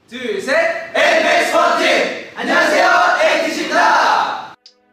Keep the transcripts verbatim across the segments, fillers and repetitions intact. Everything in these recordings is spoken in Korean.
둘, 셋! 에이맥스 원팀! 안녕하세요, 에이티씨입니다!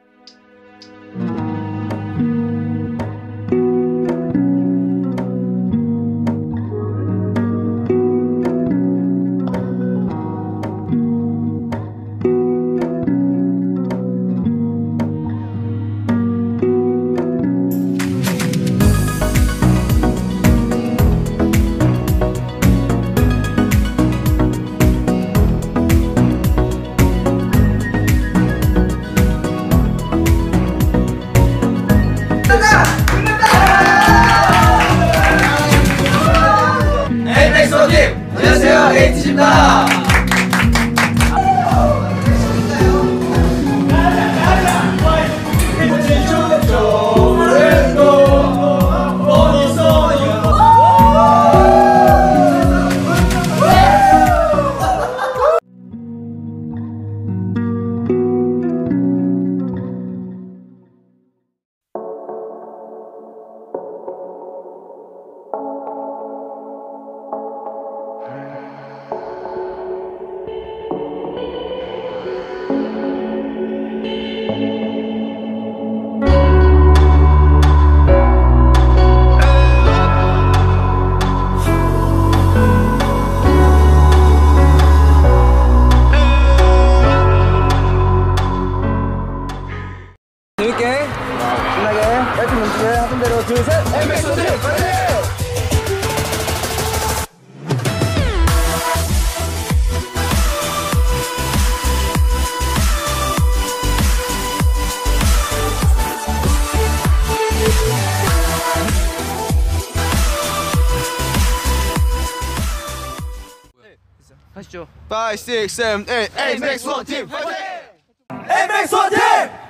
에이맥스 원팀! 안녕하세요, 에이티씨입니다! 재밌게 신나게 짧은 문제 하던 대로 둘, 셋! 에이맥스 원팀! 파이팅! 하시죠. 오, 육, 칠, 팔, 에이맥스 원팀! 파이팅! 에이맥스 원팀!